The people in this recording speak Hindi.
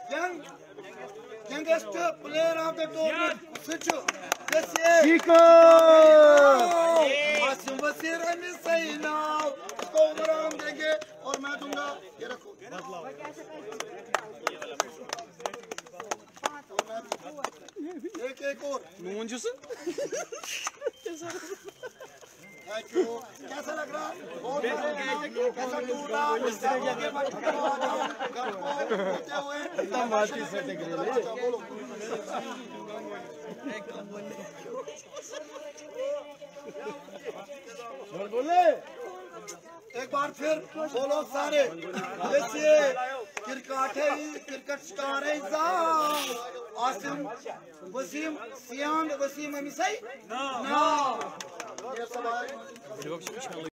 youngest player of the tournament. Switch. Chico. Asim Wasir Ali सही नाव इसको उम्र हम देंगे और मैं दूंगा ये रखो एक एक और नून जूस थैंक यू कैसा लग रहा कैसा टूटा बोले एक बार फिर बोलो सारे क्रिकेट स्टार है आसिम वसीम सियान वसीम अमीसाई ना